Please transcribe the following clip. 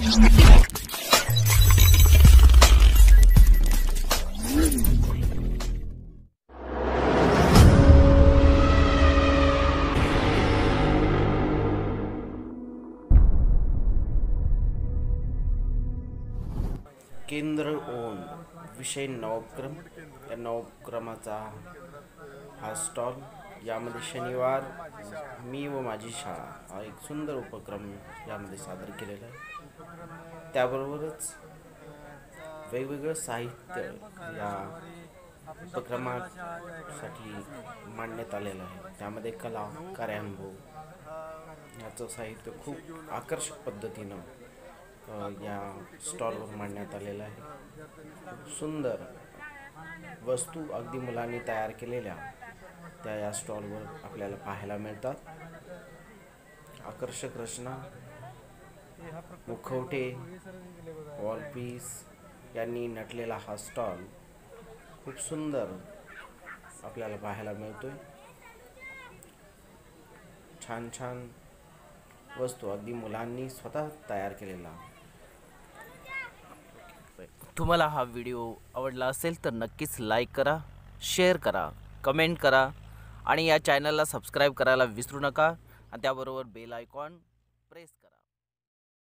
केंद्र ओन विषय नवक्रम या नवक्रमाचा हा स्टॉल। यामध्ये शनिवार मी व माझी शाळा हा एक सुंदर उपक्रम यामध्ये सादर केलेला आहे। त्याबरोबरच वेगवेगळं साहित्य या उपक्रमासाठी मांडण्यात आलेलं आहे। त्यामध्ये कला कार्यानुभव याचं साहित्य खूप आकर्षक पद्धतीनं या स्टॉलवर मांडण्यात आलेलं आहे। खूप सुंदर वस्तू अगदी मुलांनी तयार केलेल्या त्या या स्टॉलवर आपल्याला पाहायला मिळतात। आकर्षक रचना, मुखवटे, वॉलपीस यांनी नटलेला हा स्टॉल खूप सुंदर आपल्याला पाहायला मिळतोय। छान छान वस्तू अगदी मुलांनी स्वतः तयार केलेला। तुम्हाला हा व्हिडिओ आवडला असेल तर नक्कीच लाईक करा, शेअर करा, कमेंट करा आणि या चॅनलला सबस्क्राईब करायला विसरू नका आणि त्याबरोबर बेल आयकॉन प्रेस